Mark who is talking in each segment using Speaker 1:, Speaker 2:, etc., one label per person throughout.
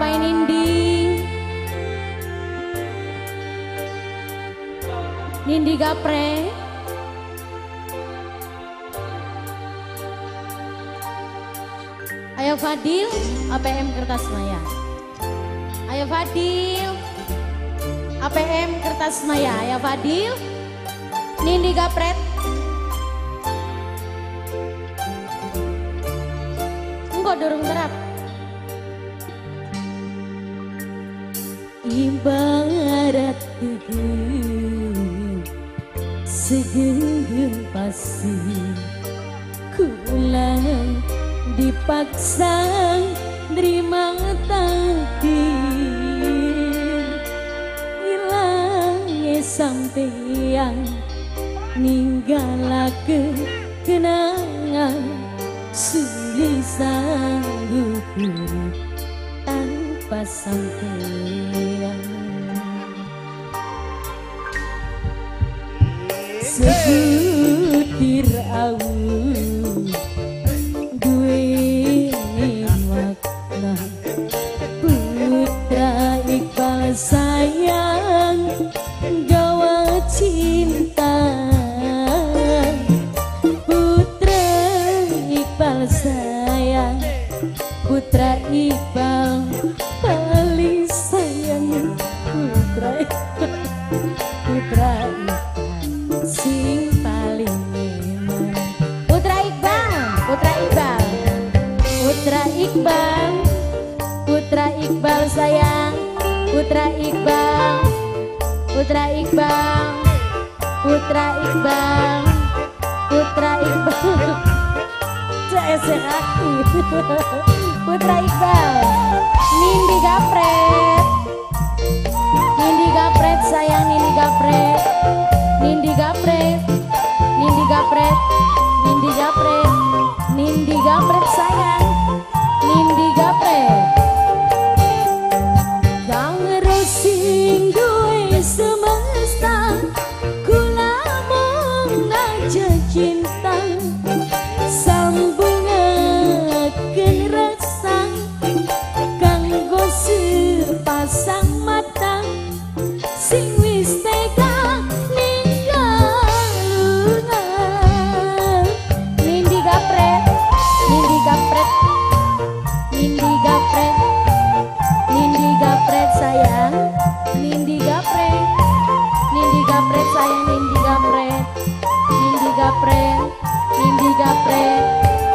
Speaker 1: Bapak Nindi, Nindi Gapre, ayo Fadil, APM Kertas Maya. Ayo Fadil, APM Kertas Maya. Ayo Fadil, Nindi Gapret. Enggak dorong terap. Ibarat teguh segenggam pasir, kulang dipaksa nerima takdir. Hilangnya sampeyan ninggalakeun kenangan, sulit sanggup tanpa sampeyan. Sebutir awu duwe makna, Putra Iqbal sayang gawa cinta. Putra Iqbal sayang, Putra Iqbal paling sayang. Putra Iqbal, Putra Iqbal sing paling eman. Putra Iqbal, Putra Iqbal, Putra Iqbal, Putra Iqbal sayang. Putra Iqbal, Putra Iqbal, Putra Iqbal, Putra Iqbal. Aku Putra Iqbal, Nindi Gapret, Nindi Gapret sayang. Nindi Gapret, Nindi Gapret, Nindi Gapret, Nindi Gapret, Nindi Gapret sayang. Nindi Gapret. Kang resing duwe semesta, kula mung aja cinta. Sambungakeun rasa kanggo sepasang mata sing wis tega ninggaluna. Nindi Gapret, Nindi Gapret, Nindi Gapret, Nindi Gapret sayang. Nindi Gapret, Nindi Gapret sayang. Nindi Gapret, Nindi Gapret, Nindi Gapret.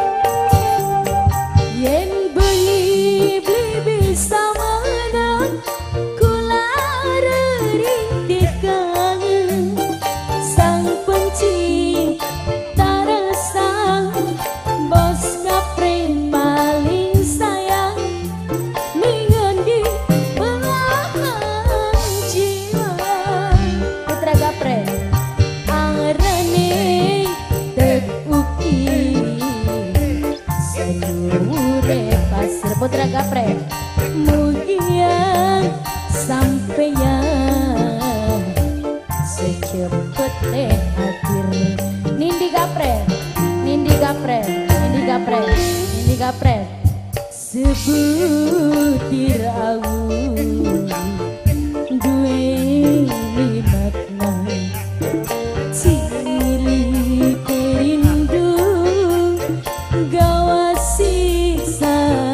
Speaker 1: Yen bengi beli bisa mana, kula rintik kangen. Sang pencipta rasa, Bos Gapret paling sayang. Ningan di belahan jiwa. Putra Gapret arane tek ukir seluruh pasir. Putra Gapret mugia sampeyan secepet akhir. Nindi Gapret, Nindi Gapret, Nindi Gapret, Nindi Gapret. Sebutir awu duwe makna, cilik rindu gawa siksa.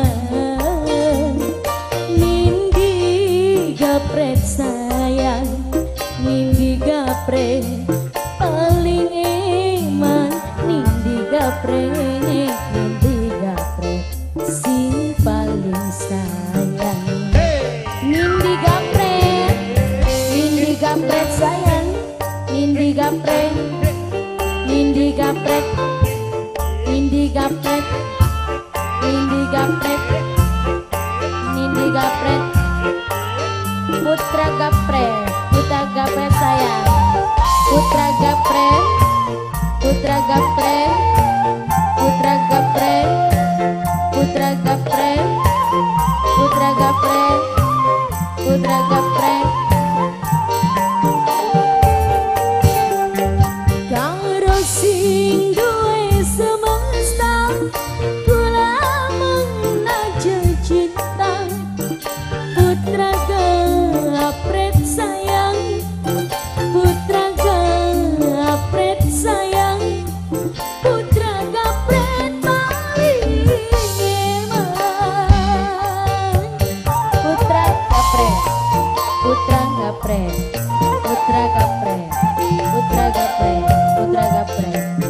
Speaker 1: Nindi Gapret sayang, Nindi Gapret paling eman. Nindi Gapret, Nindi Gapret sing paling sayang. Nindi Gapret, Nindi Gapret sayang. Nindi Gapret, Nindi Gapret, Nindi Gapret, Nindi Gapret, Nindi Gapret. Putra Gapret, Putra Gapret sayang. Putra Gapret, Putra Gapret, Putra Gapret, Putra Gapret, Putra Gapret, Putra Gapret. Kang resing duwe semesta, kula mung aja cinta. Gapre, Putra Gapre.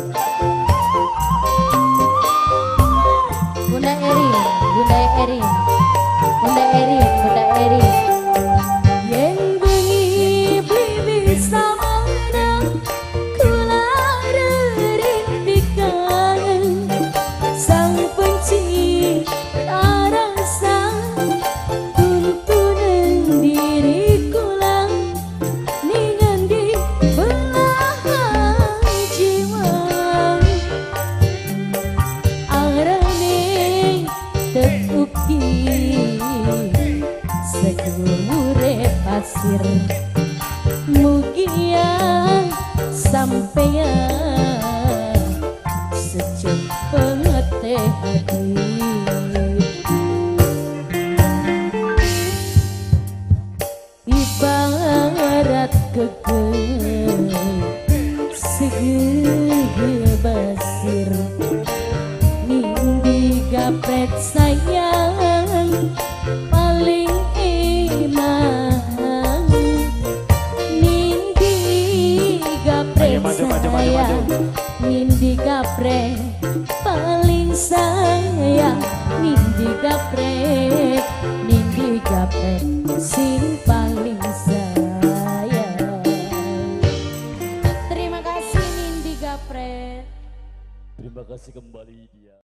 Speaker 1: Bunda Erin, Bunda Erin, Bunda Erin, Bunda Erin. Yang bengi bibi samana kula rintikan sang penci rasa tuntunan diri kula ningan di belahan jiwa arane tepuki segure pasir mugia sampeyan secepat hati ibarat kekeh segera basir nindi gapret sayang paling imah nindi gapret sayang nindi gapret paling sayang nindi gapret sing paling sayang. Terima kasih Nindi Gapret.
Speaker 2: Terima kasih kembali dia.